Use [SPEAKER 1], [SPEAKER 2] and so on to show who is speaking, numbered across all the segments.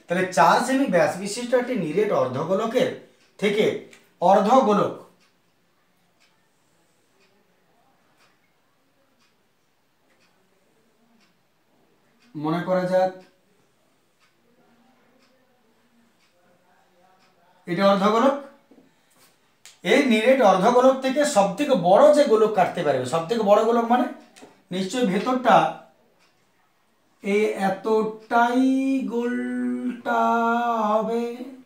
[SPEAKER 1] তাহলে 4 সেমি ব্যাস বিশিষ্ট একটি নিরেট অর্ধগোলকের থেকে অর্ধগোলক মনে করা যাক এটা অর্ধগোলক। এই নিরেট অর্ধগোলক থেকে সবথেকে বড় যে গোলক কাটতে পারবে, সবথেকে বড় গোলক মানে নিশ্চয়ই ভেতরটা এই এতটাই গোলটা হবে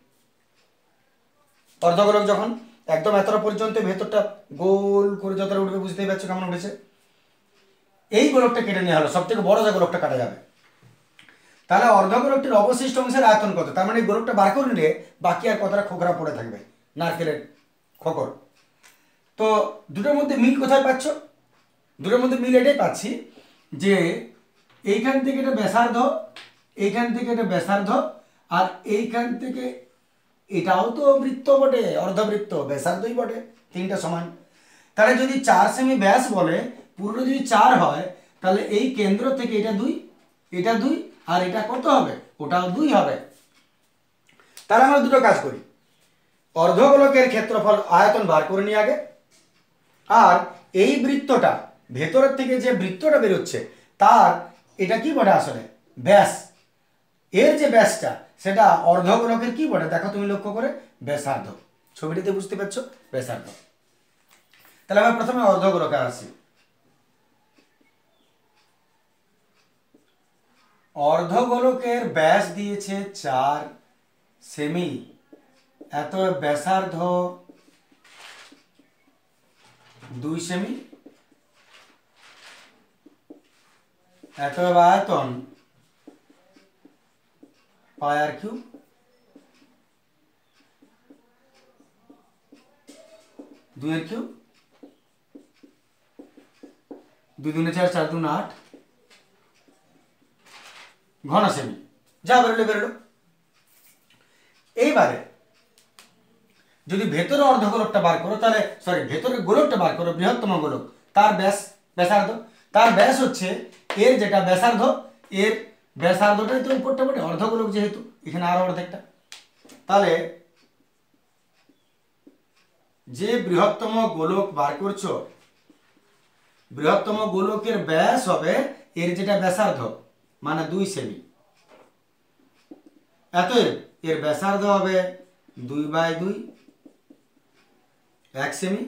[SPEAKER 1] অর্ধগোলক। যখন একদম এতটা পর্যন্ত ভেতরটা গোল করে যতটা উঠবে, বুঝতেই পারছো কেমন উঠেছে। এই গোলকটা কেটে নেওয়া হলো, সবথেকে বড় যে গোলকটা কাটা যাবে। তাহলে অর্ধগোলকটির অবশিষ্ট অংশের আয়তন কত? তার মানে এই গোলকটা বার করে নিলে বাকি আর কতটা খোকরা পড়ে থাকবে, নারকেলের খোকর। তো দুটোর মধ্যে মিল কোথায় পাচ্ছ? দুটোর মধ্যে মিল এটাই পাচ্ছি যে এইখান থেকে এটা ব্যাসার্ধ, এইখান থেকে এটা ব্যাসার্ধ, আর এইখান থেকে এটাও তো বৃত্ত বটে, অর্ধবৃত্ত, ব্যাসার্ধই বটে, তিনটা সমান। তাহলে যদি 4 সেমি ব্যাস বলে, পুরোটা যদি 4 হয়, তাহলে এই কেন্দ্র থেকে এটা 2, এটা 2, আর এটা কত হবে? ওটাও 2 হবে। তাহলে আমরা দুটো কাজ করি, অর্ধগোলকের ক্ষেত্রফল আয়তন বার করে নিই আগে, আর এই বৃত্তটা ভেতরের থেকে যে বৃত্তটা বেরোচ্ছে তার এটা কি বটে আসলে? ব্যাস। এর যে ব্যাসটা সেটা অর্ধগোলকের কি বটে? দেখো তুমি লক্ষ্য করে, ব্যাসার্ধ। ছবিটিতে বুঝতে পারছো, ব্যাসার্ধ। তাহলে আমরা প্রথমে অর্ধগোলকে আসি। অর্ধগোলকের ব্যাস দিয়েছে 4 সেমি, এত ব্যাসার্ধ 2 সেমি, এত আয়তন পাই আর কিউব, 2 এর কিউব, 2 দুনে 4, 4 দুনে 8 ঘন সেমি। যা বেরোলো বেরোলো। এইবারে যদি ভেতরে অর্ধগোলকটা বার করো, তাহলে সরি ভেতরের গোলকটা বার করো, বৃহত্তম গোলক, তার ব্যাস ব্যাসার্ধ, তার ব্যাস হচ্ছে এর যেটা ব্যাসার্ধ, এর ব্যাসার্ধটাই তো উপরটা বটে, অর্ধগোলক যেহেতু, এখানে আরো অর্ধেকটা। তাহলে যে বৃহত্তম গোলক বার করছো, বৃহত্তম গোলকের ব্যাস হবে এর যেটা ব্যাসার্ধ, মানে 2 সেমি। অতএব এর ব্যাসার্ধ হবে 2/2, 1 সেমি।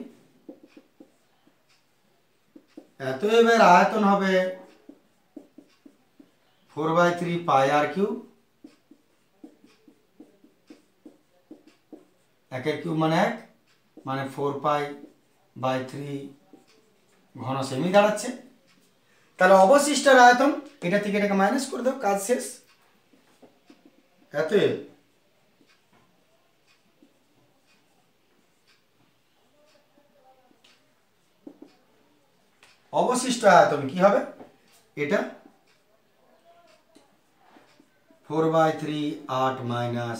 [SPEAKER 1] অতএব এর আয়তন হবে 4/3 পাই আর কিউব, 1 এর কিউব মানে 1, মানে 4π/3 ঘন সেমি দাঁড়াচ্ছে। তাহলে অবশিষ্টের আয়তন, এটা থেকে এটাকে মাইনাস করে দাও, কাজ শেষ। অতএব অবশিষ্ট আয়তন কি হবে? এটা 4/3 8 মাইনাস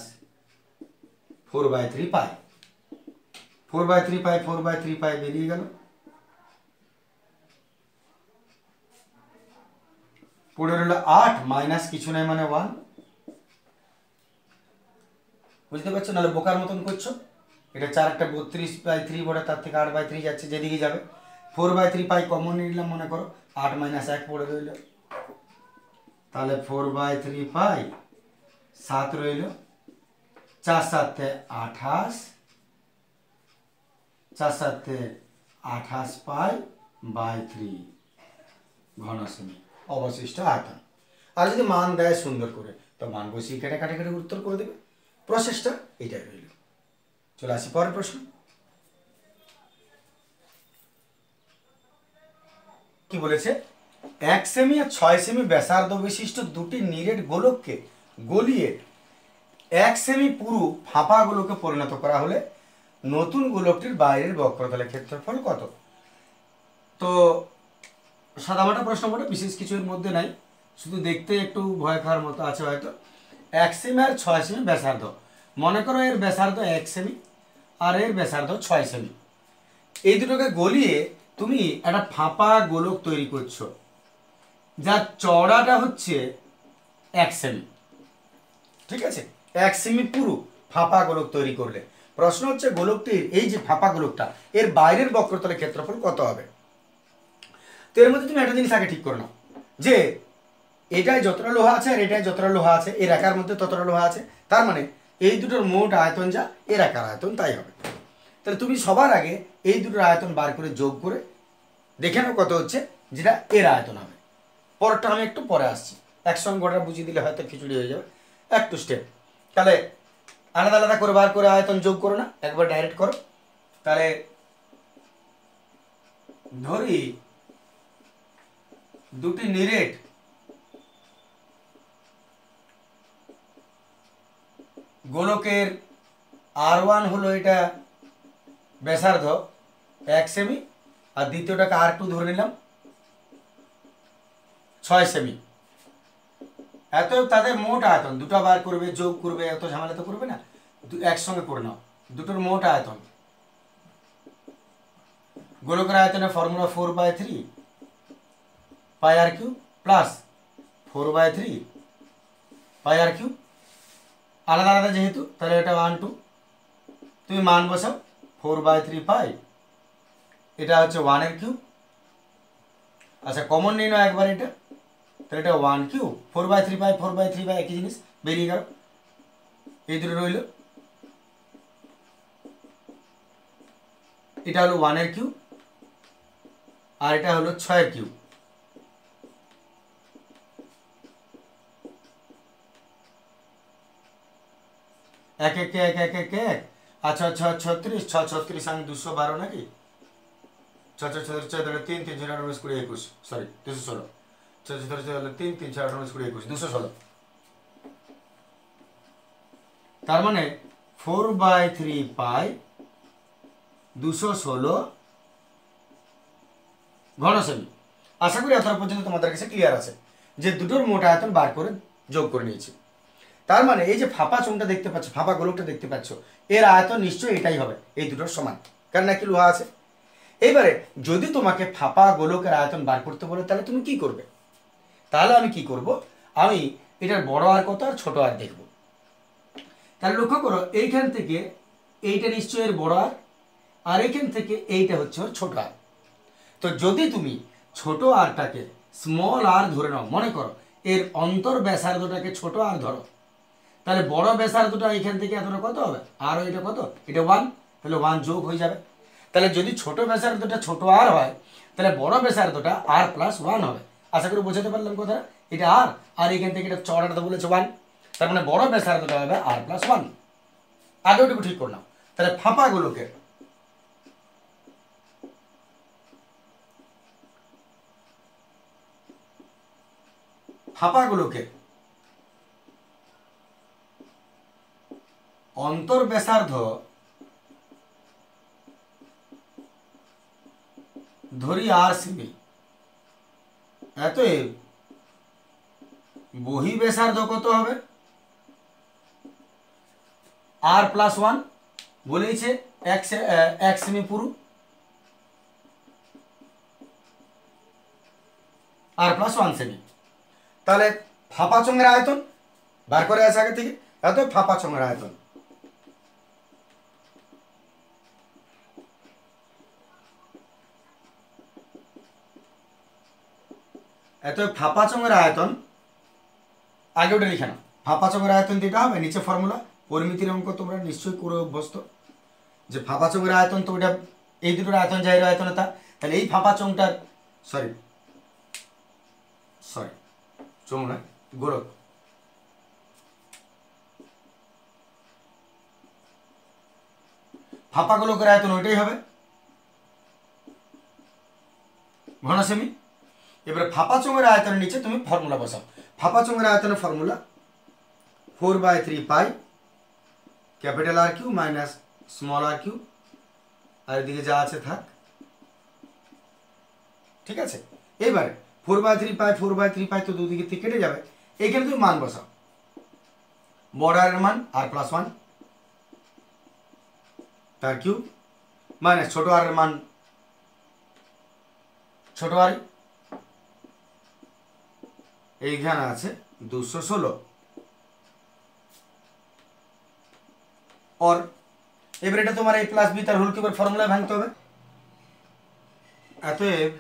[SPEAKER 1] 4/3 পাই, 4/3 পাই, 4/3 পাই বেরিয়ে গেল, পড়ে রইল 8 মাইনাস কিছু নাই মানে 1। বুঝতে পারছো? নাহলে বোকার মতন করছো। এটা 4 একটা 32/3 বটে, তার থেকে 8/3 যাচ্ছে, যেদিকে যাবে। 4/3 পাই কমন নিলাম, মনে করো 8 মাইনাস 1 পড়ে রইল, তাহলে 4/3 পাই 7 রইল, 4 7 28, 4 7 28 পাই/3 ঘন সেমি অবশিষ্ট আয়তন। আর যদি মান দেয় সুন্দর করে, তো মান বসিয়ে কেটে কাটে কেটে উত্তর করে দেবে। প্রসেসটা এটাই রইল। চলে আসি পরের প্রশ্ন। কি বলেছে? 1 সেমি আর 6 সেমি ব্যাসার্ধ বিশিষ্ট দুটি নিরেট গোলককে গলিয়ে 1 সেমি পুরু ফাঁপা গোলকে পরিণত করা হলে নতুন গোলকটির বাইরের বক্রতলের ক্ষেত্রফল কত? তো সাদামাটা প্রশ্ন বটে, বিশেষ কিছু এর মধ্যে নাই, শুধু দেখতে একটু ভয় খাওয়ার মতো আছে হয়তো। 1 সেমি আর 6 সেমি ব্যাসার্ধ, মনে করো এর ব্যাসার্ধ 1 সেমি আর এর ব্যাসার্ধ 6 সেমি। এই দুটোকে গলিয়ে তুমি একটা ফাঁপা গোলক তৈরি করছো, যার চওড়াটা হচ্ছে 1 সেমি। ঠিক আছে, 1 সেমি পুরু ফাঁপা গোলক তৈরি করলে প্রশ্ন হচ্ছে গোলকটির এই যে ফাঁপা গোলকটা এর বাইরের বক্রতলের ক্ষেত্রফল কত হবে। তো এর মধ্যে তুমি একটা জিনিস আগে ঠিক করে নাও যে এটাই যতটা লোহা আছে আর এটাই যতটা লোহা আছে, এর একার মধ্যে ততটা লোহা আছে, তার মানে এই দুটোর মোট আয়তন যা এর একার আয়তন তাই হবে। তাহলে তুমি সবার আগে এই দুটোর আয়তন বার করে যোগ করে দেখে নাও কত হচ্ছে, যেটা এর আয়তন হবে। পরেরটা আমি একটু পরে আসছি, একসঙ্গে গোটা বুঝিয়ে দিলে হয়তো খিচুড়ি হয়ে যাবে, একটু স্টেপ। তাহলে আলাদা আলাদা করে বার করে আয়তন যোগ করো না, একবার ডাইরেক্ট করো। তাহলে ধরি দুটি নিরেট গোলকের R1 হলো এটা ব্যাসার্ধ 1 সেমি, আর দ্বিতীয়টাকে R2 ধরে নিলাম 6 সেমি। এত তাদের মোট আয়তন, দুটো বার করবে যোগ করবে, এত ঝামেলা তো করবে না, একসঙ্গে করে নাও। দুটোর মোট আয়তন, গোলকের আয়তনের formula 4/3 pi r cube plus 4/3 pi r cube, আলাদা আলাদা যেহেতু তাহলে এটা 1 2, তুমি মান বসাও 4/3 পাই, এটা হচ্ছে 1 এর কিউব। আচ্ছা কমন নিয়ে নাও একবার এটা, তাহলে এটা 1 কিউব, 4/3 পাই 4/3 পাই একই জিনিস বেরিয়ে গেল, এই দুটো রইল। এটা হলো 1 এর কিউব আর এটা হলো 6 এর কিউব। এক এক এক এক এক এক, আচ্ছা 6 36, 6 36 সঙ্গে 212 নাকি, 6 6 36 তাহলে 3 3 4 19 20 21, সরি 216, 6 6 36 তাহলে 3 3 4 19 20 21 216। তার মানে 4/3 পাই 216 ঘন সেমি। আশা করি এতটা পর্যন্ত তোমাদের কাছে ক্লিয়ার আছে যে দুটোর মোট আয়তন বার করে যোগ করে নিয়েছি। তার মানে এই যে ফাঁপা চোঙটা দেখতে পাচ্ছ, ফাঁপা গোলকটা দেখতে পাচ্ছ, এর আয়তন নিশ্চয়ই এটাই হবে, এই দুটোর সমান, কারণ নাকি লোহা আছে। এইবারে যদি তোমাকে ফাঁপা গোলকের আয়তন বার করতে বলে তাহলে তুমি কি করবে? তাহলে আমি কি করব, আমি এটার বড় আর কত আর ছোট আর দেখব। তাহলে লক্ষ্য করো এইখান থেকে এইটা নিশ্চয়ই এর বড় আর এইখান থেকে এইটা হচ্ছে ওর ছোট আর। তো যদি তুমি ছোট আরটাকে স্মল আর ধরে নাও, মনে করো এর অন্তর ব্যাসার্ধটাকে ছোট আর ধরো, তাহলে বড় ব্যাসার্ধটা এখান থেকে এতটা কত হবে, আর এটা কত, এটা 1, তাহলে 1 যোগ হয়ে যাবে। তাহলে যদি ছোট ব্যাসার্ধটা ছোট আর হয় তাহলে বড় ব্যাসার্ধটা আর প্লাস 1 হবে। আশা করি বোঝাতে পারলাম কথা, এটা আর এখান থেকে এটা চড়াটা তো বলেছে 1, তার মানে বড় ব্যাসার্ধটা হবে আর প্লাস 1। আগে ওটুকু ঠিক করলাম। তাহলে ফাঁপা গোলকের অন্তর ব্যাসার্ধ ধরি আর সেমি, অতএব বহি ব্যাসার্ধ কত হবে, আর প্লাস 1 বলেইছে 1 সেমি পুরু, আর প্লাস 1 সেমি। তাহলে ফাঁপা চোঙের আয়তন বার করে আছে আগে থেকে, এত ফাঁপা চোঙের আয়তন ফাঁপা চোঙের আয়তন আগে ওটা লিখে নাও। ফাঁপা চোঙের আয়তন যেটা হবে নিচে ফর্মুলা, পরিমিতির অঙ্ক তোমরা নিশ্চয়ই করে অভ্যস্ত, যে ফাঁপা চোঙের আয়তন তো ওইটা এই দুটোর আয়তন জাহির আয়তন তা, তাহলে এই ফাঁপা চোঙটার সরি চোঙ নয় গোলক, ফাঁপা গোলকের আয়তন ওইটাই হবে ঘন সেমি। এবারে ফাঁপা চোঙের আয়তনের নিচে তুমি ফর্মুলা বসাও। ফাঁপা চোঙের আয়তনের formula 4/3 pi capital r cube minus small r cube, আর এদিকে যা আছে থাক, ঠিক আছে। এবারে 4/3 পাই 4/3 পাই তো দুদিকে থেকে কেটে যাবে, এইখানে তুমি মান বসাও, বড় আর মান আর প্লাস 1 তার কিউব মাইনাস ছোট আর মান ছোট আর, এইখানে আছে 216 অর এবার এটা তোমার a প্লাস বি তার হোল কিউবের ফর্মুলায় ভাঙতে হবে। অতএব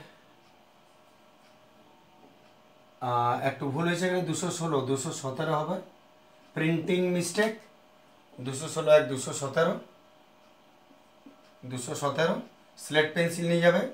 [SPEAKER 1] একটু ভুল হয়েছে এখানে 216 217 হবে, প্রিন্টিং মিস্টেক। 216 এক 217 217, স্লেট পেন্সিল নিয়ে যাবে,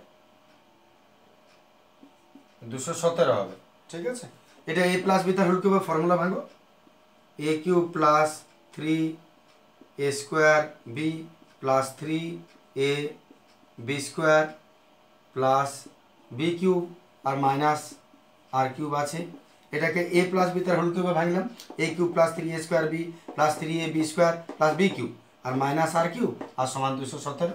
[SPEAKER 1] 217 হবে, ঠিক আছে। এটা a প্লাস বি তার হোল কিউবের ফর্মুলা ভাঙো, a cube plus 3a square B plus 3a বি স্কোয়ার প্লাস বি কিউব আর মাইনাস আর কিউব আছে, এটাকে a প্লাস বি তার হোল কিউবে ভাঙলাম, a cube plus 3a square B plus 3a বি স্কোয়ার প্লাস বি কিউব আর minus r cube আর সমান 217।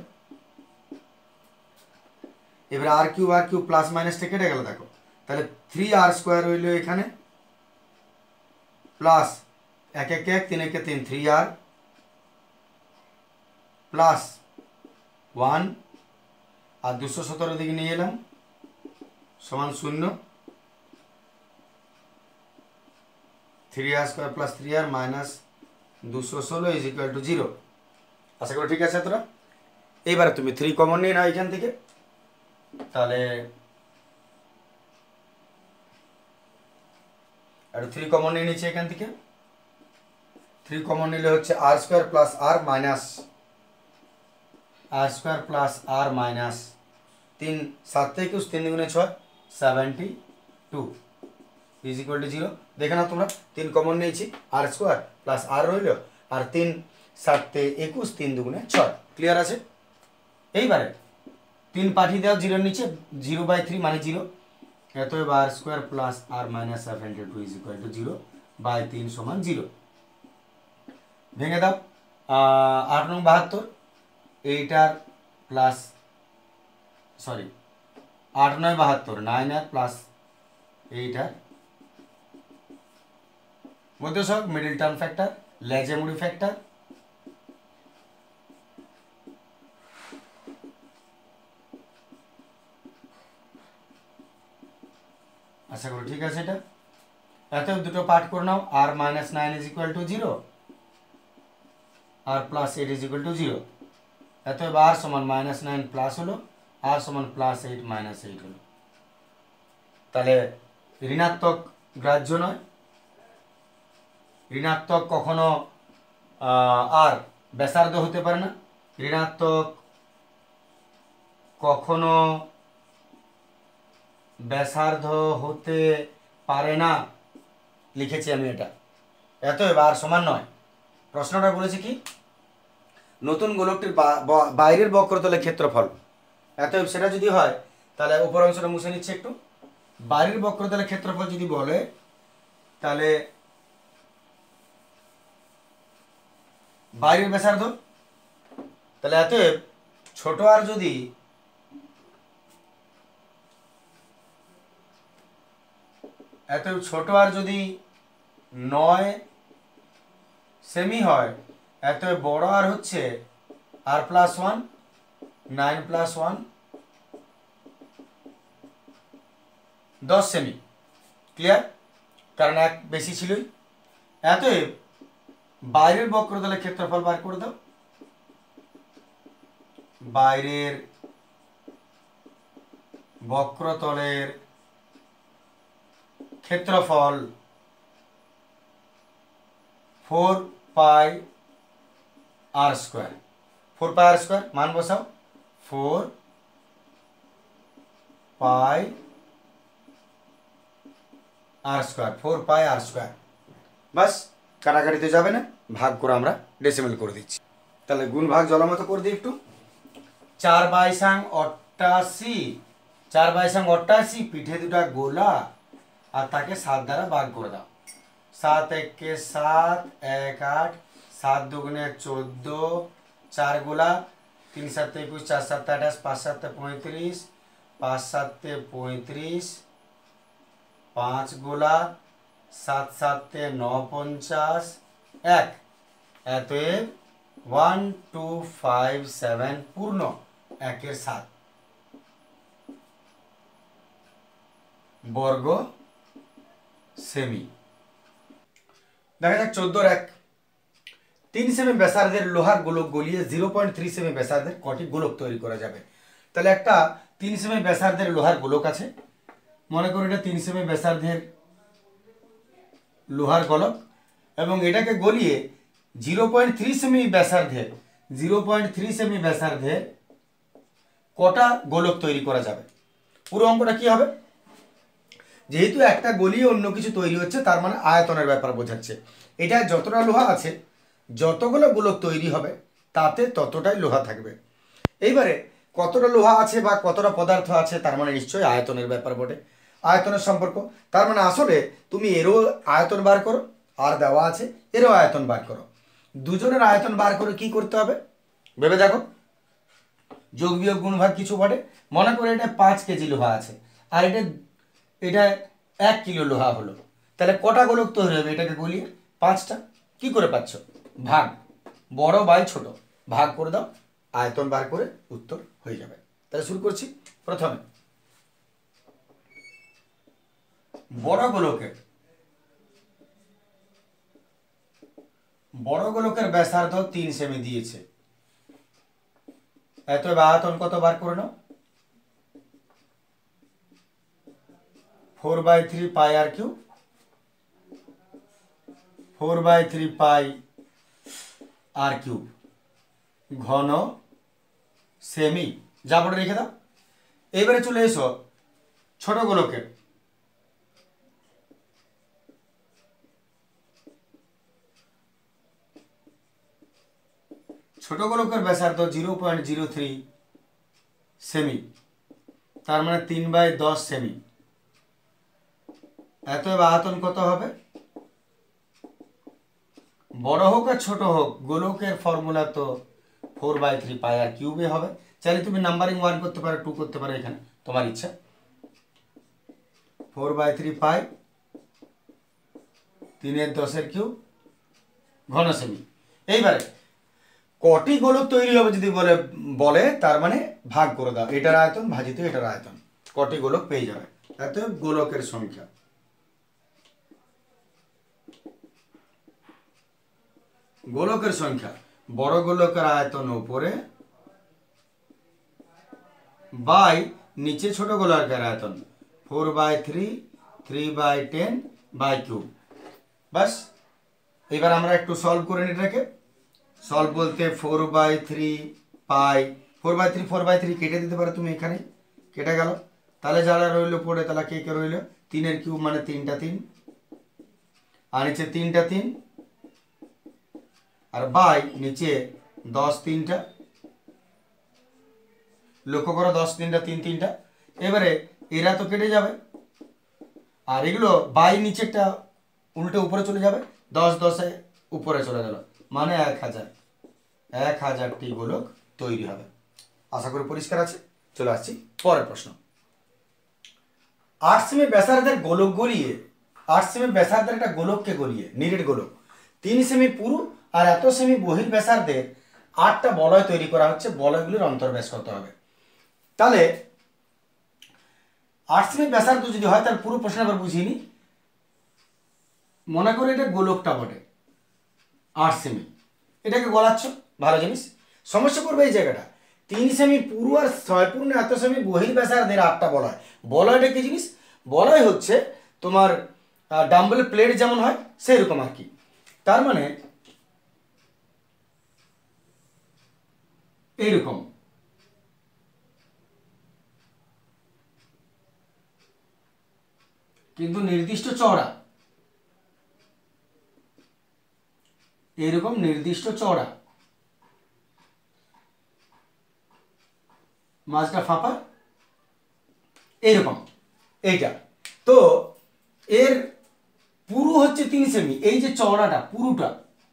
[SPEAKER 1] এবারে আর কিউব প্লাস মাইনাসটা কেটে গেল, দেখো তাহলে 3r স্কোয়ার হইল এখানে প্লাস 1 1 1 3 1 3 3r প্লাস 1 আর 217 দিকে নিয়ে এলাম সমান 0, 3r square plus 3r minus 216 is equal to 0। আশা করি ঠিক আছে তোরা। এইবারে তুমি 3 কমন নিয়ে নাও এখান থেকে, তাহলে আর 3 কমন নিয়ে নিচ্ছে এখান থেকে, 3 কমন নিলে হচ্ছে r square plus r minus r square plus r minus 3 7 থেকে 3 গুণে 6 72 ইজ ইকুয়াল টু 0। দেখে না তোমরা 3 কমন নিয়েছি, আর স্কোয়ার প্লাস আর রইল আর 3 7 থেকে 21 3 দুগুণে 6, ক্লিয়ার আছে। এইবারে 3 পাঠিয়ে দাও 0 নিচে, 0/3 মানে 0, অতএব r square plus r minus 72 is equal to 0/3 সমান 0। ভেঙে দাও 8 নং 72, এইটার প্লাস সরি 8 9 72 9r প্লাস এইটার মধ্যসক মিডল টার্ম ফ্যাক্টর লেজেমুড়ি ফ্যাক্টর, আশা করি ঠিক আছে। এটা অতএব দুটো পার্ট করে নাও, r minus 9 is equal to 0 r plus 8 is equal to 0, অতএব আর সমান মাইনাস 9 প্লাস হলো আর সমান প্লাস 8 মাইনাস 8 হলো। তাহলে ঋণাত্মক গ্রাহ্য নয়, ঋণাত্মক কখনো আর ব্যাসার্ধ হতে পারে না, ঋণাত্মক কখনো ব্যাসার্ধ হতে পারে না, লিখেছি আমি এটা। অতএব আর সমান নয়। প্রশ্নটা বলেছে কি, নতুন গোলকটির বাইরের বক্রতলের ক্ষেত্রফল, অতএব সেটা যদি হয় তাহলে উপর অংশটা মুছে নিচ্ছে একটু, বাইরের বক্রতলের ক্ষেত্রফল যদি বলে তাহলে বাইরের ব্যাসার্ধ, তাহলে অতএব ছোট আর যদি ছোট আর যদি 9 সেমি হয়, অতএব বড় আর হচ্ছে আর প্লাস 1 9 প্লাস 1 10 সেমি, ক্লিয়ার, কারণ এক বেশি ছিলই। অতএব বাইরের বক্রতলের ক্ষেত্রফল বার করে দাও, বাইরের বক্রতলের ক্ষেত্রফল 4 পাই আর স্কোয়ার, 4 পাই আর স্কোয়ার মান বসাও, 4 পাই আর স্কোয়ার, 4 পাই আর স্কোয়ার। বাস, কাটাকাটিতে যাবে না, ভাগ করে আমরা ডেসিমেল করে দিচ্ছি। তাহলে গুণ ভাগ জলামতো করে দিই একটু। 4/88, 4/88 পিঠে দুটা গোলা আর তাকে 7 দ্বারা ভাগ করে দাও। 7 1 7 1 8 7 2 14, 4 গোলা 3 7 21 4 7 28 5 7 35 5 7 35, 5 গোলা 7 7 9 50 1, অতএব 1 2 5 7 পূর্ণ 1 7 বর্গ সেমি। দেখা যাক 14 1, 3 সেমি ব্যাসার্ধের লোহার গোলক গলিয়ে 0.3 সেমি ব্যাসার্ধের কটি গোলক তৈরি করা যাবে? তাহলে একটা 3 সেমি ব্যাসার্ধের লোহার গোলক আছে, মনে করো এটা 3 সেমি ব্যাসার্ধের লোহার গোলক, এবং এটাকে গলিয়ে 0.3 সেমি ব্যাসার্ধের কটা গোলক তৈরি করা যাবে? পুরো অঙ্কটা কি হবে? যেহেতু একটা গলিয়ে অন্য কিছু তৈরি হচ্ছে, তার মানে আয়তনের ব্যাপার বোঝাচ্ছে। এটা যতটা লোহা আছে, যতগুলো গোলক তৈরি হবে তাতে ততটাই লোহা থাকবে। এইবারে কতটা লোহা আছে বা কতটা পদার্থ আছে, তার মানে নিশ্চয়ই আয়তনের ব্যাপার বটে, আয়তনের সম্পর্ক। তার মানে আসলে তুমি এরও আয়তন বার করো, আর দেওয়া আছে এরও আয়তন বার করো। দুজনের আয়তন বার করে কি করতে হবে ভেবে দেখো। যোগ বিয়োগ গুণ ভাগ কিছু বটে। মনে করে এটা 5 কেজি লোহা আছে, আর এটা 1 কিলো লোহা হলো, তাহলে কটা গোলক তৈরি হবে? এটাকে গলিয়ে 5টা। কি করে পাচ্ছ? ভাগ, বড় বাই ছোট, ভাগ করে দাও, আয়তন বার করে উত্তর হয়ে যাবে। তাহলে শুরু করছি। প্রথমে বড় গোলকের ব্যাসার্ধ 3 সেমি দিয়েছে, এত আয়তন কত বার করে নাও? 4/3 pi r cube, 4/3 pi r cube ঘন সেমি, যা বলে রেখে দাও। এবারে চলে এসো ছোট গোলকের। ছোট গোলকের ব্যাসার্ধ 0.03 সেমি, তার মানে 3/10 সেমি, এত আয়তন কত হবে? বড় হোক আর ছোট হোক, গোলকের ফর্মুলা তো 4/3 পাই আর কিউবে হবে। চাইলে তুমি নাম্বারিং 1 করতে পারো, 2 করতে পারো, এখানে তোমার ইচ্ছা। 4/3 পাই 3/10 ঘন সেমি। এইবারে কটি গোলক তৈরি হবে যদি বলে তার মানে ভাগ করে দাও, এটার আয়তন ভাজিত এটার আয়তন, কটি গোলক পেয়ে যাবে। এত গোলকের সংখ্যা, বড় গোলকের আয়তন উপরে বাই নিচে ছোট গোলকের আয়তন 4/3 3/10 বাই কিউব। বাস, এবার আমরা একটু সলভ করে নিই এটাকে। সলভ বলতে 4/3 পাই, 4/3 কেটে দিতে পারো তুমি, এখানে কেটে গেল। তাহলে যারা রইলো পড়ে, তাহলে কে রইলো? 3 কিউব মানে 3টা 3, আর নিচে 3টা 3, আর বাই নিচে 10 3টা। লক্ষ্য করো 10 3টা 3 3টা। এবারে এরা তো কেটে যাবে, আর এগুলো বাই নিচেরটা উল্টে উপরে চলে যাবে, 10 10 উপরে চলে গেল, মানে 1000টি গোলক তৈরি হবে। আশা করি পরিষ্কার আছে। চলে আসছি পরের প্রশ্ন। 8 সেমি ব্যাসার্ধের গোলক গলিয়ে, 8 সেমি ব্যাসার্ধের একটা গোলককে গলিয়ে, নিরেট গোলক, 3 সেমি পুরু আর এত সেমি বহির ব্যাসার্ধের 8টা বলয় তৈরি করা হচ্ছে। বলয়গুলির অন্তর্ব্যাস কত হবে? তাহলে 8 সেমি ব্যাসার্ধ যদি হয়, তার পুরো প্রশ্ন আবার বুঝিয়ে নি। মনে করে এটা গোলকটা বটে 8 সেমি, এটাকে গলাচ্ছ, ভালো জিনিস। সমস্যা করবে এই জায়গাটা, 3 সেমি পুরু আর 6 পূর্ণ এত সেমি বহির ব্যাসার্ধের 8টা বলয়। বলয়টা কি জিনিস? বলয় হচ্ছে তোমার ডাম্বেল প্লেট যেমন হয় সেই রকম আর কি। তার মানে এইরকম, কিন্তু নির্দিষ্ট চওড়া, এরকম নির্দিষ্ট চওড়া, মাঝটা ফাঁপা, এইরকম এইটা। তো এর পুরু হচ্ছে 3 সেমি, এই যে চওড়াটা পুরুটা,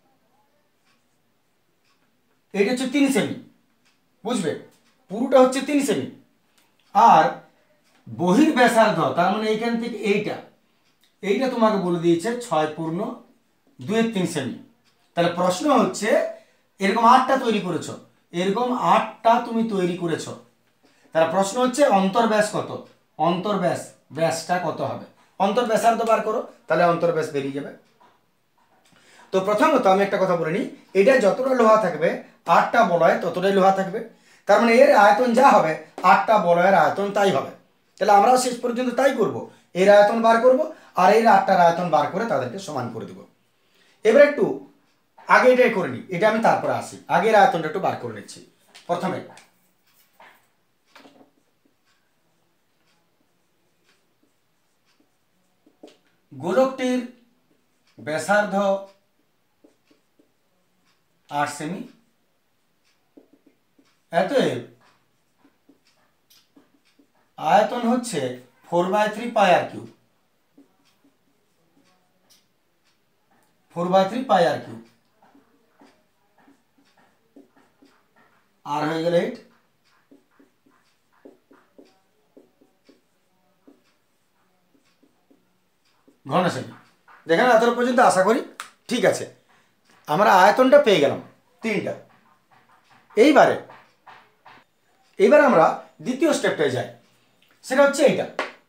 [SPEAKER 1] এটা হচ্ছে 3 সেমি, বুঝবে? পুরুটা হচ্ছে 3 সেমি, আর বহির ব্যাসার্ধ তার মানে এইখান থেকে এইটা তোমাকে বলে দিয়েছে 6.2 সেমি। তাহলে প্রশ্ন হচ্ছে এরকম 8টা তৈরি করেছো, এরকম 8টা তুমি তৈরি করেছো, তাহলে প্রশ্ন হচ্ছে অন্তর্ব্যাস কত? ব্যাসটা কত হবে? অন্তর্ব্যাসার্ধ বার করো, তাহলে অন্তর্ব্যাস বেরিয়ে যাবে। তো প্রথমত আমি একটা কথা বলে নিই, এটা যতটা লোহা থাকবে 8টা বলয় ততটাই লোহা থাকবে, তার মানে এর আয়তন যা হবে 8টা বলয়ের আয়তন তাই হবে। তাহলে আমরাও শেষ পর্যন্ত তাই করব, এর আয়তন বার করব আর এর 8টার আয়তন বার করে তাদেরকে সমান করে দেব। এবার একটু আগে এটাই করে নিই, এটা আমি তারপরে আসি, আগের আয়তনটা একটু বার করে নিচ্ছি। প্রথমে গোলকটির ব্যাসার্ধ 8 সেমি, অতএব আয়তন হচ্ছে 4/3 pi r cube, 4/3 pi r cube, আর হয়ে গেল 8। ঘন সেমি। দেখেন এত পর্যন্ত আশা করি ঠিক আছে, আমরা আয়তনটা পেয়ে গেলাম 3টা। এইবার আমরা দ্বিতীয় স্টেপটায় যাই, সেটা হচ্ছে এইটা।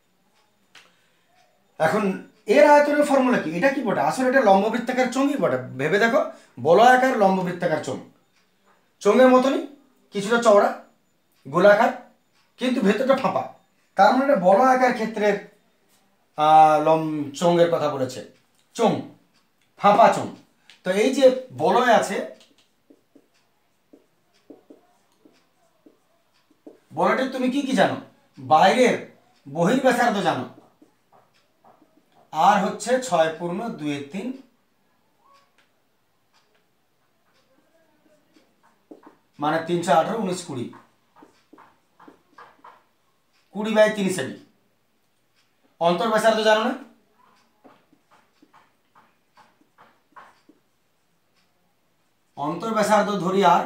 [SPEAKER 1] এখন এর আয়তনের ফর্মুলা কি? এটা কি বটে? আসলে এটা লম্ববৃত্তাকার চোঙই বটে। ভেবে দেখো, বলয়াকার লম্ববৃত্তাকার চোঙ, চোঙের মতনই কিছুটা চওড়া, গোলাকার, কিন্তু ভেতরটা ফাঁপা। তার মানে এটা বলয়াকার ক্ষেত্রের চোঙের কথা বলেছে, চোঙ, ফাঁপা চোঙ। তো এই যে বলয় আছে, বলয়টির তুমি কি কি জানো? বাইরের বহির্ব্যাসার্ধ জানো, আর হচ্ছে 6.2-3, মানে 318, 19, 20, 20/3 সেমি। অন্তর্ব্যাসার্ধ জানো না? অন্তর্ব্যাসার্ধ ধরি আর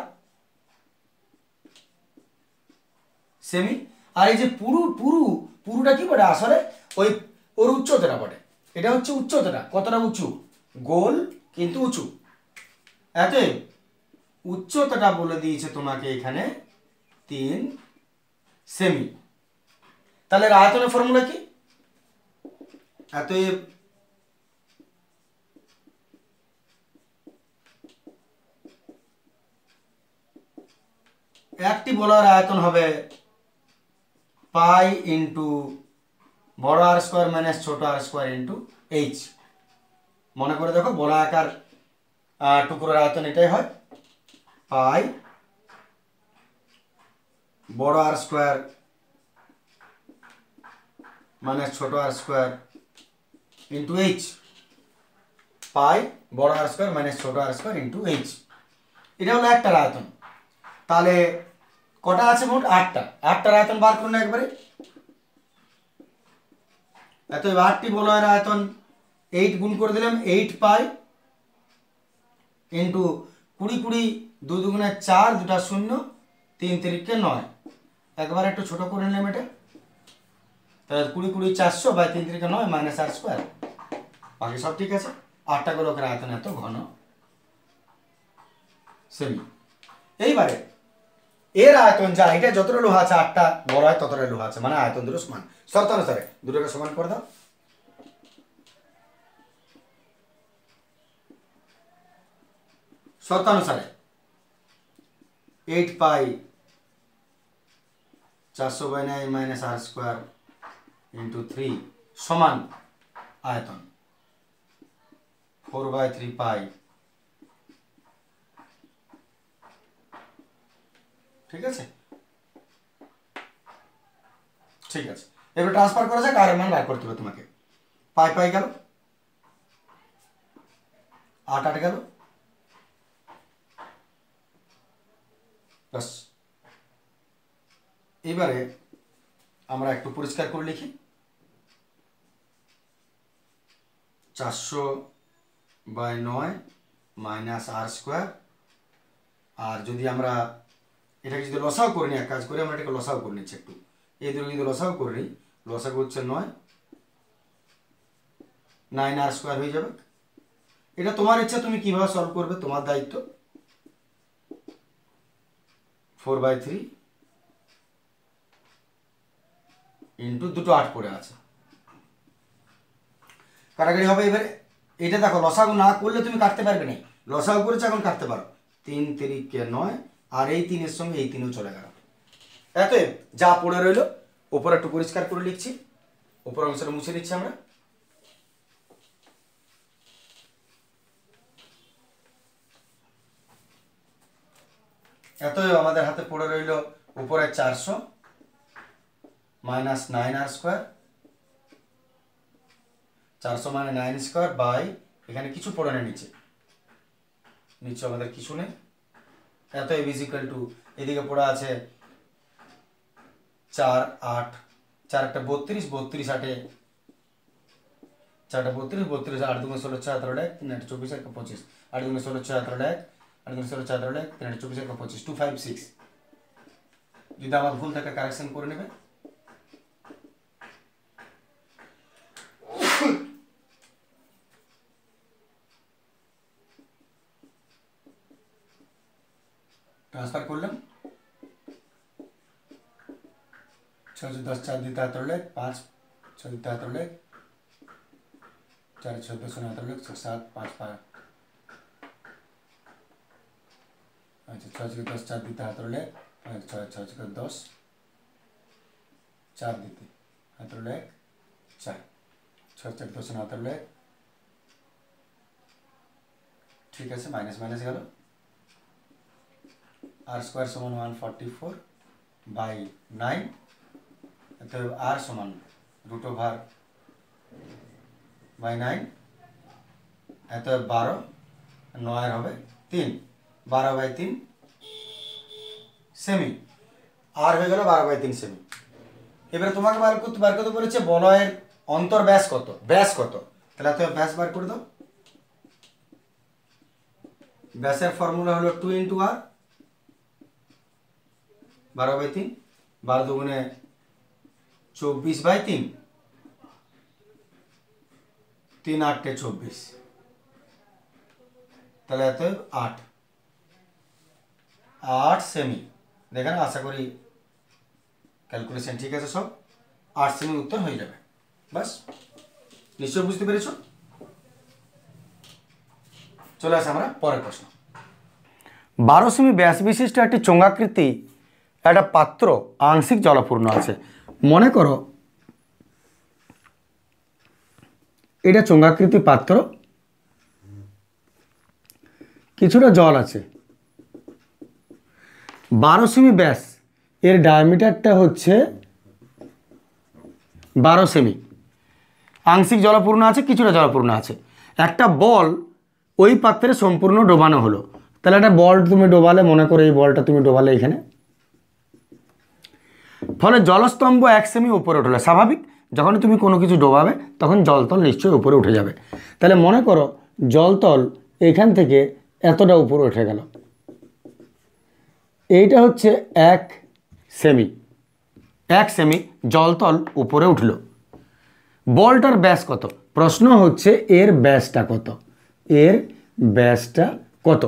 [SPEAKER 1] সেমি। আর এই যে পুরুটা কি বটে? আসলে ওই ওর উচ্চতাটা বটে। এটা হচ্ছে উচ্চতাটা, কতটা উঁচু, গোল কিন্তু উঁচু। এতে উচ্চতাটা বলে দিয়েছে তোমাকে এখানে 3 সেমি। তাহলে আয়তনের ফর্মুলা কি? অতএব একটি বলয়ের আয়তন হবে পাই ইন্টু বড় আর স্কোয়ার মাইনাস ছোট আর স্কোয়ার ইন্টু এইচ। মনে করে দেখো, বড় আকার টুকরোর আয়তন এটাই হয়, পাই বড় আর স্কোয়ার মাইনাস ছোট r square into H, pi বড় আর স্কোয়ার মাইনাস ছোট আর স্কোয়ার ইন্টু এইচ। এটা হলো একটার আয়তন। তাহলে কটা আছে মোট? 8টা। 8টার আয়তন বার করুন একবারে। এত 8টি বলয়ের আয়তন 8 গুণ করে দিলাম, 8 পাই ইন্টু 20, 20, 2 দুগুণে 4, 2টা 0, 3 3কে 9। একবার একটু ছোট করে নিলাম এটা, তাহলে 20, 20, 400/3 3কে 9 মাইনাস আর স্কোয়ার। বাকি সব ঠিক আছে। 8টা গোলকের আয়তন এত ঘন সেমি। এইবারে এর আয়তন যা, এটা যতটা লোহা আছে 8টা বড় হয় ততটা লোহা আছে, মানে আয়তন দুটো সমান। শর্তানুসারে দুটোকে সমান করে দাও। শর্তানুসারে 8 pi 400/9 minus r square into 3 সমান আয়তন 4/3 পাই। ঠিক আছে, ঠিক আছে। এবার ট্রান্সফার করা যাক, আর মান বার করতে হবে তোমাকে। পাই পাই গেল, 8 8 গেল, বাস। এবারে আমরা একটু পরিষ্কার করে লিখি, 400/9 মাইনাস আর স্কোয়ার। আর যদি আমরা এটাকে যদি লসাও করে নিই, এক কাজ করে আমরা এটাকে লসাও করে নিচ্ছি একটু, এই দুটো যদি লসাও করে নিই, লসাগু হচ্ছে 9, 9 আর স্কোয়ার হয়ে যাবে। এটা তোমার ইচ্ছা, তুমি কিভাবে সলভ করবে, তোমার দায়িত্ব। 4/3 ইন্টু দুটো 8 পড়ে আছে, কাটাকাটি হবে। এবারে এটা দেখো লসাগু না করলে তুমি কাটতে পারবে না, লসাগু করেছে এখন কাটতে পারো। 3 3 9, আর এই 3-এর সঙ্গে এই 3ও চলে গেল। এতে যা পড়ে রইল উপরে একটু পরিষ্কার করে লিখছি, উপর অংশটা মুছে নিচ্ছি আমরা। এত আমাদের হাতে পড়ে রইল উপরে 400 মাইনাস 9r স্কোয়ার, 400 মানে 9 স্কোয়ার বাই, এখানে কিছু পড়ে নেই নিচে, নিচে আমাদের কিছু নেই। এত এ ইজ ইকুয়াল টু, এদিকে পড়ে আছে 4 8, 4 একটা 32, 32 8 4টা 32, 32 8 2 16 6 17 3 8 24 1 25, 8 2 16 6 17 8 2 16 6 17 3 8 24 1 25, 256। যদি আমার ভুল থাকে কারেকশন করে নেবে। ट्रांसफर করলাম 6 10 4 দিতে 18 5 6 দিতে 18 4 6 10 18 7 5 5, अच्छा 6 10 4 দিতে 18 6 6 10 4 দিতে 18 4 6 4 10 18, ঠিক আছে, মাইনাস মাইনাস গেল। আর স্কোয়ার সমান 144 বাই 9, অতএব আর সমান রুট ওভার বাই 9, অতএব 12, 9 হবে 3, 12 বাই 3 সেমি, আর হয়ে গেল 12 বাই 3 সেমি। এবারে তোমাকে বার করতে বলেছে বলয়ের অন্তর ব্যাস কত, ব্যাস কত, তাহলে অতএব ব্যাস বার করে দাও। ব্যাসের ফর্মুলা হলো 2 ইন্টু আর, 12 বাই 3, 12 দুগুণে 24 বাই 3, 3 8 24, তাহলে এত 8 সেমি। দেখেন আশা করি ক্যালকুলেশন ঠিক আছে সব, 8 সেমি উত্তর হয়ে যাবে। বাস, নিশ্চয় বুঝতে পেরেছ। চলে আসে আমরা পরের প্রশ্ন। 12 সেমি ব্যাস বিশিষ্ট একটি চোঙাকৃতি একটা পাত্র আংশিক জলপূর্ণ আছে। মনে করো এটা চোঙাকৃতি পাত্র, কিছুটা জল আছে, 12 সেমি ব্যাস, এর ডায়ামিটারটা হচ্ছে 12 সেমি, আংশিক জলপূর্ণ আছে, কিছুটা জলপূর্ণ আছে। একটা বল ওই পাত্রে সম্পূর্ণ ডোবানো হলো, তাহলে একটা বল তুমি ডোবালে, মনে করো এই বলটা তুমি ডোবালে এখানে, ফলে জলস্তম্ভ 1 সেমি উপরে উঠলো। স্বাভাবিক, যখন তুমি কোনো কিছু ডোবাবে তখন জলতল নিশ্চয়ই উপরে উঠে যাবে। তাহলে মনে করো জলতল এখান থেকে এতটা উপরে উঠে গেল, এইটা হচ্ছে 1 সেমি, 1 সেমি জলতল উপরে উঠল। বলটার ব্যাস কত? প্রশ্ন হচ্ছে এর ব্যাসটা কত, এর ব্যাসটা কত।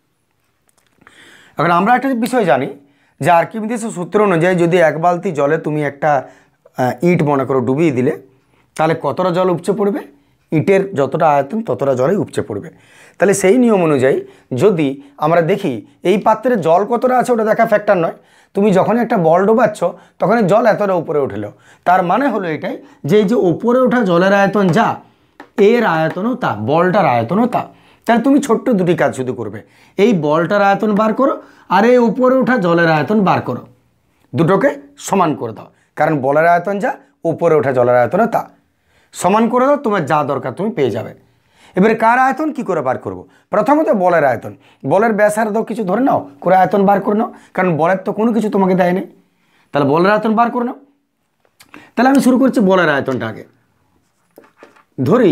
[SPEAKER 1] এখন আমরা একটা বিষয় জানি যে আর্কিমিডিসের সূত্র অনুযায়ী যদি 1 বালতি জলে তুমি একটা ইট মনে করো ডুবিয়ে দিলে, তাহলে কতটা জল উপচে পড়বে? ইটের যতটা আয়তন ততটা জলই উপচে পড়বে। তাহলে সেই নিয়ম অনুযায়ী যদি আমরা দেখি এই পাত্রে জল কতটা আছে ওটা দেখা ফ্যাক্টর নয়, তুমি যখন একটা বল ডোবাচ্ছ তখন জল এতটা উপরে উঠলো, তার মানে হলো এটাই যে এই যে উপরে ওঠা জলের আয়তন যা, এর আয়তনও তা, বলটার আয়তনও তা। তাহলে তুমি ছোট্ট দুটি কাজ শুধু করবে, এই বলটার আয়তন বার করো আর এই উপরে ওঠা জলের আয়তন বার করো, দুটোকে সমান করে দাও, কারণ বলের আয়তন যা, উপরে ওঠা জলের আয়তনও তা। সমান করে দাও, তোমার যা দরকার তুমি পেয়ে যাবে। এবারে কার আয়তন কি করে বার করব? প্রথমত বলের আয়তন, বলের ব্যাসার্ধ কিছু ধরে নাও, করে আয়তন বার করে নাও, কারণ বলের তো কোনো কিছু তোমাকে দেয়নি। তাহলে বলের আয়তন বার করে নাও। তাহলে আমি শুরু করছি বলের আয়তনটা আগে। ধরি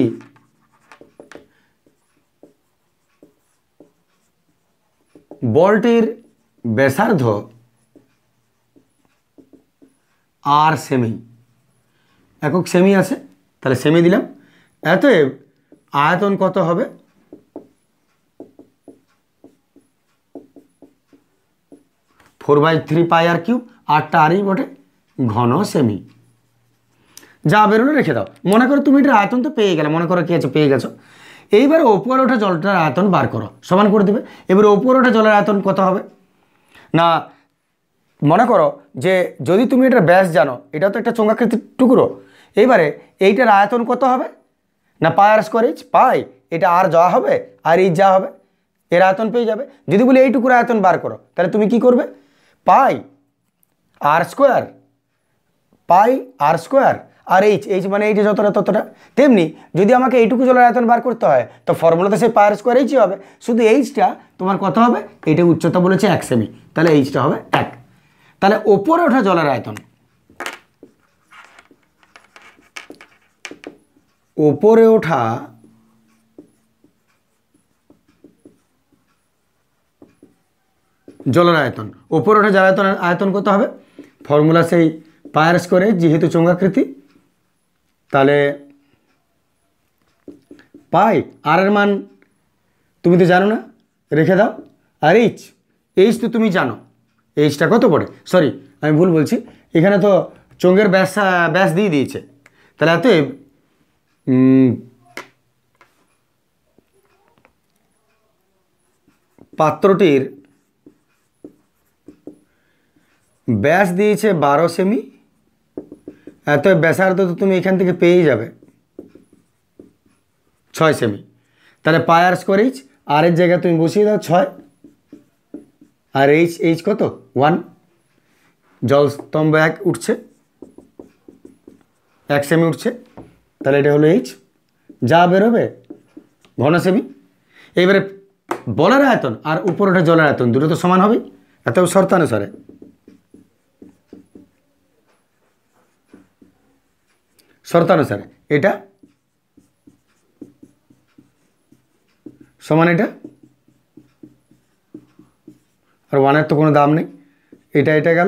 [SPEAKER 1] বলটির ব্যাসার্ধ আর সেমি, একক সেমি আছে, তাহলে সেমি দিলাম। অতএব আয়তন কত হবে? 4/3 পাই আর কিউব, 8টা আরই বটে, ঘন সেমি। যা বেরোলো রেখে দাও। মনে করো তুমি এটার আয়তন তো পেয়ে গেলে, মনে করো কি আছে পেয়ে গেছো। এইবার ওপরে ওঠা জলটার আয়তন বার করো, সমান করে দেবে। এবার ওপরে ওঠা জলের আয়তন কত হবে না, মনে করো যে যদি তুমি এটার ব্যাস জানো, এটা তো একটা চোঙাকৃতির টুকরো, এইবারে এইটার আয়তন কত হবে না পাই আর স্কোয়ার এইচ, পাই এটা আর যা হবে আর এইচ যা হবে এর আয়তন পেয়ে যাবে। যদি বলি এইটুকুর আয়তন বার করো, তাহলে তুমি কি করবে, pi r square, pi r square r H, H মানে এইটা যতটা ততটা। তেমনি যদি আমাকে এইটুকু জলের আয়তন বার করতে হয়, তো ফর্মুলাতে সেই পাই আর স্কোয়ার এইচই হবে, শুধু এইচটা তোমার কত হবে, এটা উচ্চতা বলেছে 1 সেমি, তাহলে এইচটা হবে 1। তাহলে ওপরে ওঠা জলের আয়তন, ওপরে ওঠা জলের আয়তন, ওপরে ওঠা জলের আয়তন কত হবে, ফর্মুলা সেই পাই আর স্কোয়ার এইচ, যেহেতু চোঙাকৃতি, তাহলে পাই আর এর মান তুমি তো জানো না, রেখে দাও। আর এইচ, এইচ তো তুমি জানো, এইচটা কত পড়ে, সরি আমি ভুল বলছি, এখানে তো চোঙের ব্যাস দিয়ে দিয়েছে, তাহলে অতএব পাত্রটির ব্যাস দিয়েছে 12 সেমি, এত ব্যাসার্ধ তো তুমি এখান থেকে পেয়েই যাবে 6 সেমি। তাহলে পাই আর স্কোয়ার এইচ, আর এর জায়গায় তুমি বসিয়ে দাও 6, আর এইচ, এইচ কত 1, জল স্তম্ভ 1 উঠছে, 1 সেমি উঠছে, তাহলে এটা হলো এইচ, যা বেরোবে ঘন সেমি। এইবারে বলের আয়তন আর উপর ওঠা জলের আয়তন দুটো তো সমান হবেই, এত শর্তানুসারে। শর্তানুসারে এটা সমান এটা, আর 1-এর তো কোনো দাম নেই, এটা এটা গেল,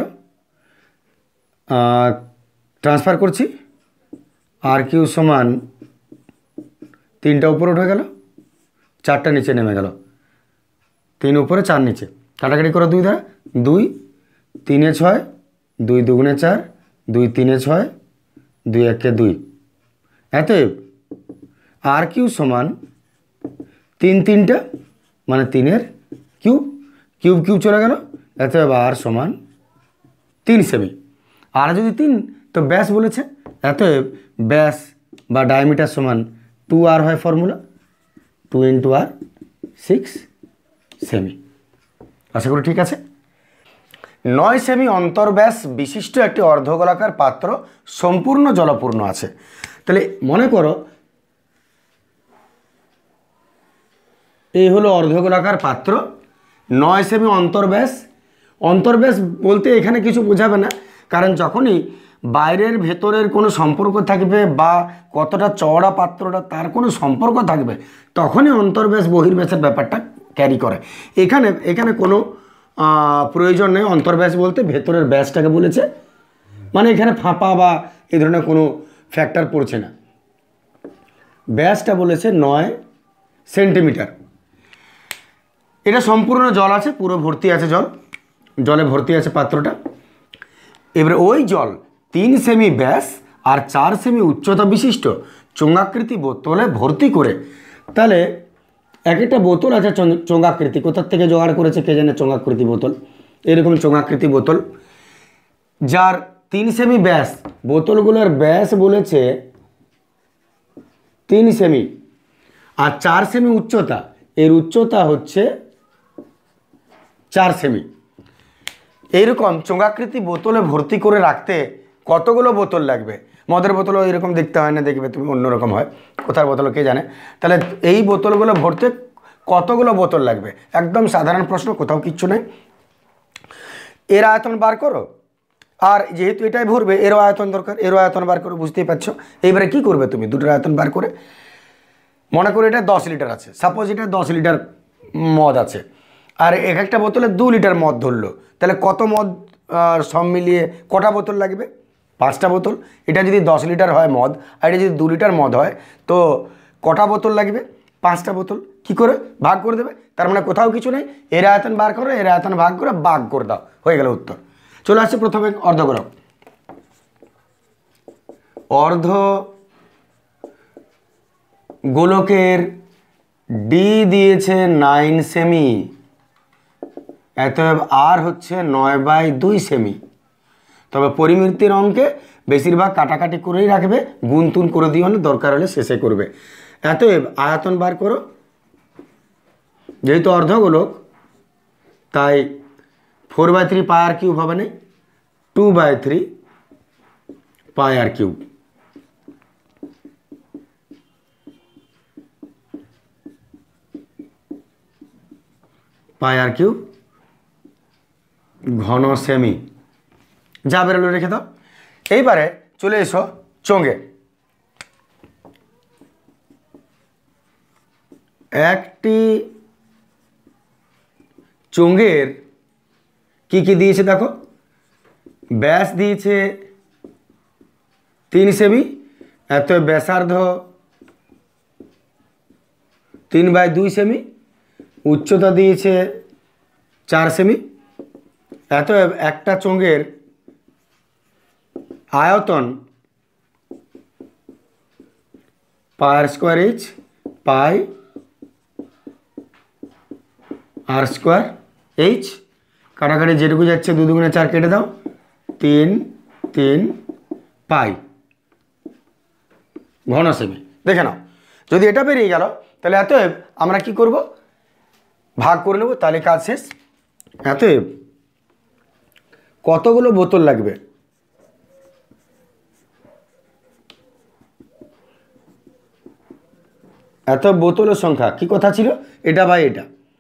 [SPEAKER 1] ট্রান্সফার করছি, আর কিউ সমান 3টা উপরে উঠে গেল, 4টা নিচে নেমে গেল, 3 উপরে 4 নিচে, কাটাকাটি করো 2 দ্বারা, 2 3-এ 6, 2 2-গুণে 4, 2 3-এ 6, 2 1-এ 2, অতএব আর কিউ সমান 3 3টা মানে 3-এর কিউব, কিউব কিউব চলে গেল, অতএব আর সমান 3 সেমি। আর যদি 3 তো ব্যাস বলেছে, অতএব ব্যাস বা ডায়ামিটার সমান 2r হয় ফর্মুলা, 2 × r 6 সেমি। আশা করি ঠিক আছে। 9 সেমি অন্তর্ব্যাস বিশিষ্ট একটি অর্ধগোলাকার পাত্র সম্পূর্ণ জলপূর্ণ আছে। তাহলে মনে করো এই হলো অর্ধগোলাকার পাত্র, 9 সেমি অন্তর্ব্যাস। অন্তর্ব্যাস বলতে এখানে কিছু বোঝাবে না, কারণ যখনই বাইরের ভেতরের কোনো সম্পর্ক থাকবে বা কতটা চওড়া পাত্রটা তার কোনো সম্পর্ক থাকবে, তখনই অন্তর্ব্যাস বহির্ব্যাসের ব্যাপারটা ক্যারি করে। এখানে এখানে কোনো প্রয়োজন নেই অন্তর্ব্যাস বলতে, ভেতরের ব্যাসটাকে বলেছে, মানে এখানে ফাঁপা বা এই ধরনের কোনো ফ্যাক্টর পড়ছে না, ব্যাসটা বলেছে 9 সেন্টিমিটার। এটা সম্পূর্ণ জল আছে, পুরো ভর্তি আছে জল, জলে ভর্তি আছে পাত্রটা। এবারে ওই জল 3 সেমি ব্যাস আর 4 সেমি উচ্চতা বিশিষ্ট চোঙাকৃতি বোতলে ভর্তি করে, তাহলে এক একটা বোতল আছে চোঙাকৃতি, কোথার থেকে জোগাড় করেছে কে জানে, চোঙাকৃতি বোতল, এরকম চোঙাকৃতি বোতল যার 3 সেমি ব্যাস, বোতলগুলোর ব্যাস বলেছে 3 সেমি আর 4 সেমি উচ্চতা, এর উচ্চতা হচ্ছে 4 সেমি। এইরকম চোঙাকৃতি বোতলে ভর্তি করে রাখতে কতগুলো বোতল লাগবে, মদের বোতলও এরকম দেখতে হয় না, দেখবে তুমি অন্যরকম হয়, কোথার বোতল কে জানে। তাহলে এই বোতলগুলো ভরতে কতগুলো বোতল লাগবে, একদম সাধারণ প্রশ্ন, কোথাও কিচ্ছু নেই। এর আয়তন বার করো, আর যেহেতু এটাই ভরবে এরও আয়তন দরকার, এরও আয়তন বার করো, বুঝতেই পারছো। এইবারে কি করবে তুমি, দুটোর আয়তন বার করে, মনে করো এটা 10 লিটার আছে, সাপোজ এটা 10 লিটার মদ আছে, আর এক একটা বোতলে 2 লিটার মদ ধরলো, তাহলে কত মদ সব মিলিয়ে কটা বোতল লাগবে, 5টা বোতল। এটা যদি 10 লিটার হয় মদ আর এটা যদি 2 লিটার মদ হয়, তো কটা বোতল লাগবে, 5টা বোতল। কি করে ভাগ করে দেবে, তার মানে কোথাও কিছু নেই, এর আয়তন বার করো, এর আয়তন ভাগ করে ভাগ করে দাও, হয়ে গেল উত্তর। চলে আসছে প্রথমে অর্ধগোলক, অর্ধ গোলকের ডি দিয়েছে 9 সেমি, অতএব আর হচ্ছে 9/2 সেমি। তবে পরিমিতির অঙ্কে বেশিরভাগ কাটাকাটি করেই রাখবে, গুনতুন করে দিও না, দরকার হলে শেষে করবে। অতএব আয়তন বার করো, যেহেতু অর্ধগোলক তাই 4/3 পাই আর কিউব হবে না, 2/3 pi r cube. Pi r cube ঘন সেমি, যা বেরোলো রেখে দাও। এইবারে চলে এসো চোঙে। একটি চোঙের কি কি দিয়েছে দেখো, ব্যাস দিয়েছে 3 সেমি, এত ব্যাসার্ধ 3/2 সেমি, উচ্চতা দিয়েছে 4 সেমি। এত একটা চোঙের আয়তন pi r square H, pi r square H, কাটাকাটি যেটুকু যাচ্ছে 2 দুগুণে 4 কেটে দাও, 3 পাই ঘন সেমি। দেখে নাও, যদি এটা বেরিয়ে গেল তাহলে এতএব আমরা কি করব, ভাগ করে নেব, তাহলে কাজ শেষ। এতএব কতগুলো বোতল লাগবে, এত বোতলের সংখ্যা কি কথা ছিল, এটা বাই এটা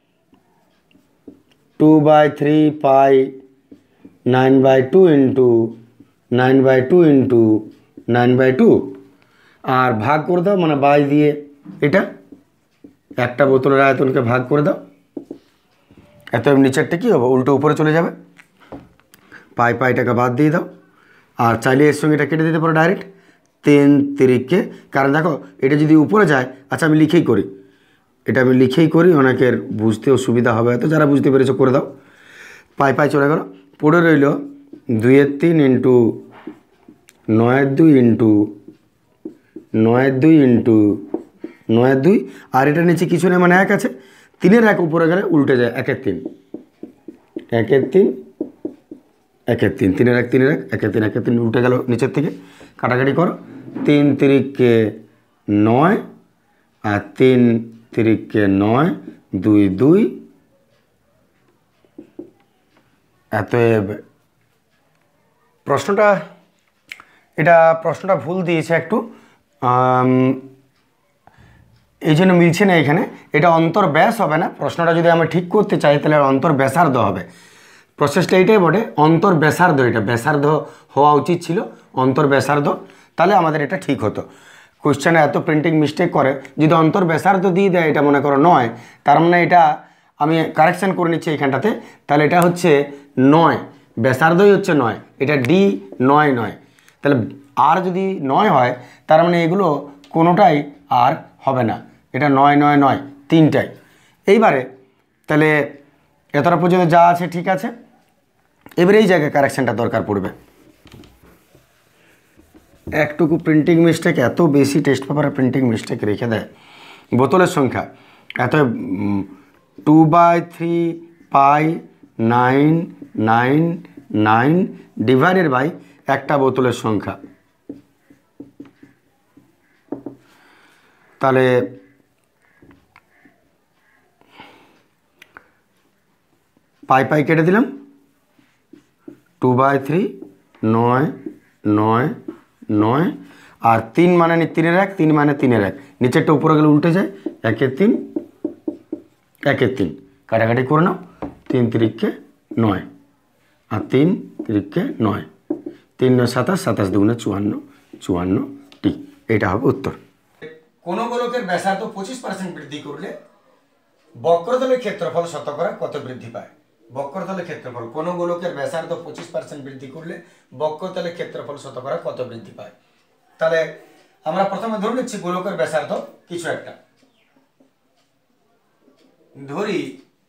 [SPEAKER 1] 2/3 পাই 9/2 ইন্টু 9/2 ইন্টু 9/2, আর ভাগ করে দাও মানে বাই দিয়ে এটা একটা বোতলের আয়তনকে ভাগ করে দাও। এত নিচেরটা কী হবে, উল্টো উপরে চলে যাবে, পাইটাকে বাদ দিয়ে দাও, আর চাইলে এর সঙ্গে এটা কেটে দিতে পারো ডাইরেক্ট 3 তিরিককে, কারণ দেখো এটা যদি উপরে যায়, আচ্ছা আমি লিখেই করি, এটা আমি লিখেই করি, অনেকের বুঝতেও সুবিধা হবে, হয়তো যারা বুঝতে পেরেছো করে দাও। পাই চলে গেল, পড়ে রইল 2/3 ইন্টু 9/2 ইন্টু 9/2 ইন্টু 9/2, আর এটা নিচে কিছু নেই মানে 1 আছে, 3-এর 1 উপরে গেলে উল্টে যায়, 1-এর 3 1-এর 3 1-এর 3, 3-এর 1 3-এর 1 1-এর 3 1-এর 3 উল্টে গেল, নিচের থেকে কাটাকাটি করো, 3 তিরিককে 9 আর 3 তিরিককে 9, 2 2। এতএব প্রশ্নটা ভুল দিয়েছে একটু, এই জন্য মিলছে না এখানে, এটা অন্তর ব্যাস হবে না। প্রশ্নটা যদি আমরা ঠিক করতে চাই তাহলে অন্তর ব্যাসার্ধ হবে, প্রসেসটা এইটাই বটে, অন্তর ব্যাসার্ধ, এটা ব্যাসার্ধ হওয়া উচিত ছিল, অন্তর ব্যাসার্ধ, তাহলে আমাদের এটা ঠিক হতো। কোশ্চেনে এত প্রিন্টিং মিস্টেক করে, যদি অন্তর ব্যাসার্ধ দিয়ে দেয় এটা মনে করো 9, তার মানে এটা আমি কারেকশান করে নিচ্ছি এইখানটাতে, তাহলে এটা হচ্ছে 9, ব্যাসার্ধই হচ্ছে 9, এটা ডি 9, তাহলে আর যদি 9 হয় তার মানে এগুলো কোনোটাই আর হবে না, এটা 9 তিনটাই। এইবারে তাহলে এতটা পর্যন্ত যা আছে ঠিক আছে, এবারে এই জায়গায় কারেকশানটা দরকার পড়বে। একটুকু প্রিন্টিং মিস্টেক, এত বেশি টেস্ট পেপারে প্রিন্টিং মিস্টেক রেখে দেয়। বোতলের সংখ্যা এত 2/3 পাই 999 ডিভাইডেড বাই একটা বোতলের সংখ্যা, তাহলে পাই কেটে দিলাম, 2/3 9 9 9, আর 3 মানে 3-এর 1, 3 মানে 3-এর 1, নিচেরটা উপরে গেলে উল্টে যায়, 1-এর 3 1-এর 3, কাটাকাটি করে নাও, 3 তিরিককে 9 আর 3 তিরিককে 9, 3 9 27, 27 দুগুণে 54, 54টি, এটা হবে উত্তর। কোন গোলকের ব্যাসার্ধ 25% বৃদ্ধি করলে বক্রতলের ক্ষেত্রফল শতকরা কত বৃদ্ধি পায়? বক্রতলের ক্ষেত্রফল, কোন গোলকের ব্যাসার্ধ 25% বৃদ্ধি করলে বক্রতলের ক্ষেত্রফল শতকরা কত বৃদ্ধি পায়? তাহলে আমরা প্রথমে ধরে নিচ্ছি গোলকের ব্যাসার্ধ কিছু একটা, ধরি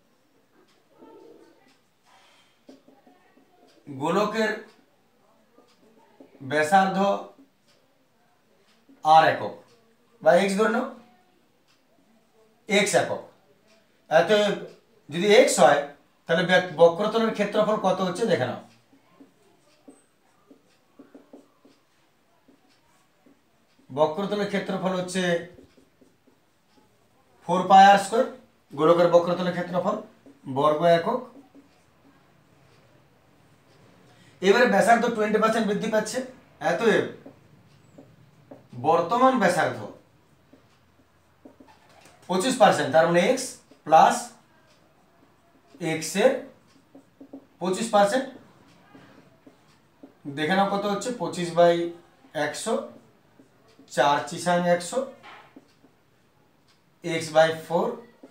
[SPEAKER 1] গোলকের ব্যাসার্ধ আর একক বা এক্স ধরে নাও, এক্স একক। এত যদি এক্স হয় তাহলে বক্রতলের ক্ষেত্রফল কত হচ্ছে দেখে নাও। বক্রতলের ক্ষেত্রফল হচ্ছে 4πr², গোলকের বক্রতলের ক্ষেত্রফল বর্গ একক। এবারে ব্যাসার্ধ 20% বৃদ্ধি পাচ্ছে, অতএব বর্তমান ব্যাসার্ধ 25%, তার মানে এক্স প্লাস এক্স এর 25%। দেখে নাও কত হচ্ছে, 25/100, 4 চিসাং 100, x/4,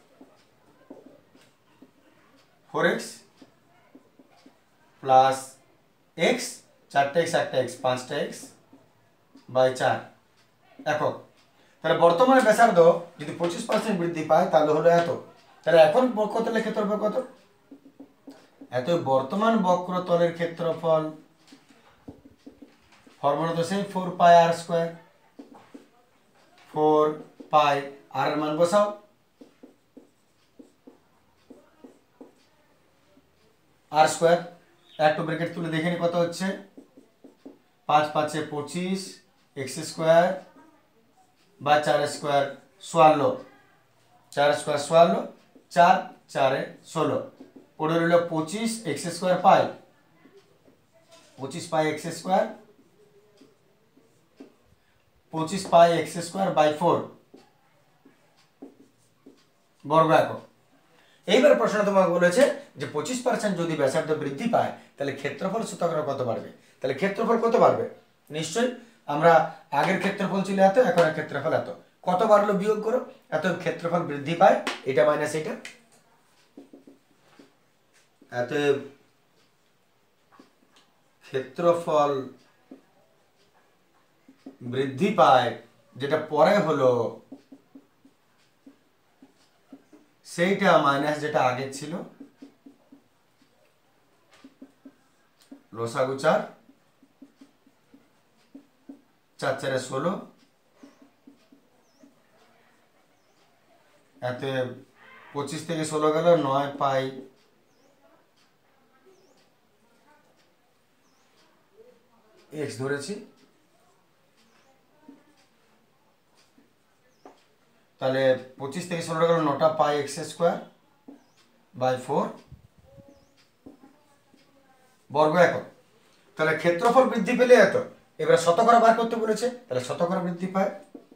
[SPEAKER 1] 4x প্লাস এক্স, 4টা এক্স 1টা এক্স, 5টা x/4 একক। তাহলে বর্তমানে ব্যাসার্ধ যদি 25% বৃদ্ধি পায় তাহলে হলো এত। তাহলে এখন বক্রতলের ক্ষেত্রফল কত? এত বর্তমান বক্রতলের ক্ষেত্রফল ফর্মুলা তো সেই 4πr², 4π আর এর মান বসাও, r², একটু ব্র্যাকেট তুলে দেখে নি কত হচ্ছে, 5 5 25, x² বা 4² 16, 4² 16, 4 4 16, পড়ে রইল 25 x² পাই, 25 পাই x², 25 পাই x²/4 বর্গ একক। এইবার প্রশ্ন তোমাকে বলেছে যে 25% যদি ব্যাসার্ধ বৃদ্ধি পায় তাহলে ক্ষেত্রফল শতকরা কত বাড়বে। তাহলে ক্ষেত্রফল কত বাড়বে? নিশ্চয়ই আমরা আগের ক্ষেত্রফল ছিল এত, এখন ক্ষেত্রফল এত, কত বাড়লো বিয়োগ করো, এত ক্ষেত্রফল বৃদ্ধি পায়, এটা মাইনাস এটা, এত ক্ষেত্রফল বৃদ্ধি পায়, যেটা পরে হলো সেইটা মাইনাস যেটা আগে ছিল, লসাগু 4, 4 4 16, এতে 25 থেকে 16 গেল, 9 পাই এক্স ধরেছি, তাহলে 25 থেকে 16 গেল, 9টা পাই x²/4 বর্গ একক। তাহলে ক্ষেত্রফল বৃদ্ধি পেলে এত। এবার শতকরা বার করতে বলেছে, তাহলে শতকরা বৃদ্ধি পায়,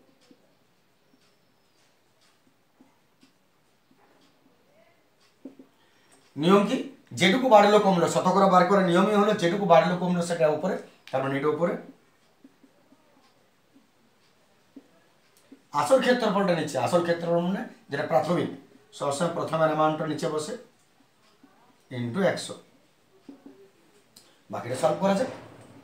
[SPEAKER 1] নিয়ম কি, যেটুকু বাড়লো কমলো, শতকরা বার করার নিয়মই হলো যেটুকু বাড়লো কমলো সেটা উপরে, তার মানে এটা উপরে, আসল ক্ষেত্রফলটা নিচে, আসল ক্ষেত্রফল মানে যেটা প্রাথমিক, সবসময় প্রথমের অ্যামাউন্টটা নিচে বসে, ইন্টু 100, বাকিটা সলভ করা যায়।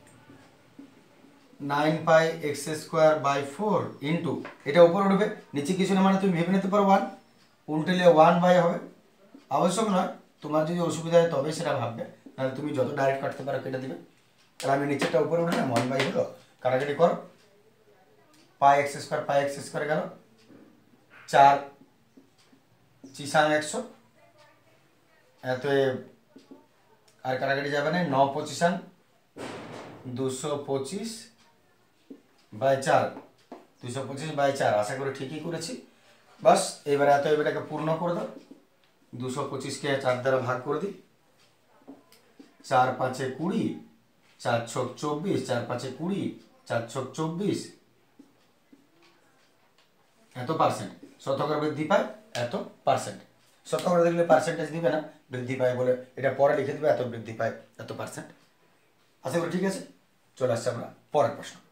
[SPEAKER 1] 9 পাই x²/4 ইন্টু, এটা উপরে উঠবে, নিচে কিছু না মানে তুমি ভেবে নিতে পারো 1, উল্টেলে 1/, হবে, আবশ্যক নয়, তোমার যদি অসুবিধা হয় তবে সেটা ভাববে, নাহলে তুমি যত ডাইরেক্ট কাটতে পারো কেটে দিবে। তাহলে আমি নিচেরটা উপরে উঠলাম, 1/, হলো, কাটাকাটি করো, পাই x² গেল, 4 চিসাং 100, এত আর কাটাকাটি যাবে না, 9 25 225/4, 225/4, আশা করি ঠিকই করেছি। বাস এবার এটাকে পূর্ণ করে দাও, 225কে 4 দ্বারা ভাগ করে দিই, 4 5 20, 4 6 24, 4 5 20, 4 6 24, এত পার্সেন্ট। শতকরা বৃদ্ধি পায় এত পার্সেন্ট, শতকরা দেখলে পার্সেন্টেজ দিবে না, বৃদ্ধি পায় বলে এটা পরে লিখে দেবে, এত বৃদ্ধি পায় এত পার্সেন্ট। আশা করি ঠিক আছে। চলে আসছে আমরা পরের প্রশ্ন।